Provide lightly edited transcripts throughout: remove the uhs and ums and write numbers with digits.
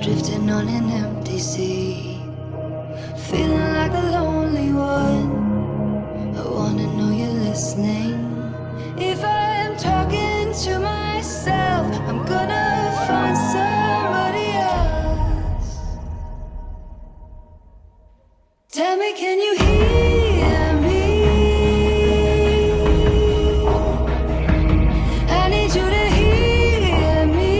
drifting on an empty sea, feeling like a lonely one. I wanna know you're listening. If I'm talking to myself, I'm gonna find somebody else. Tell me, can you hear me? I need you to hear me.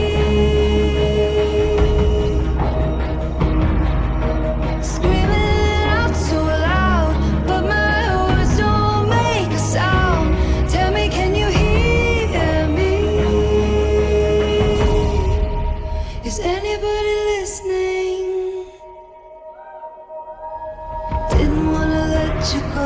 Screaming out so loud, but my words don't make a sound. Tell me, can you hear me? Is anybody listening? Didn't wanna let you go.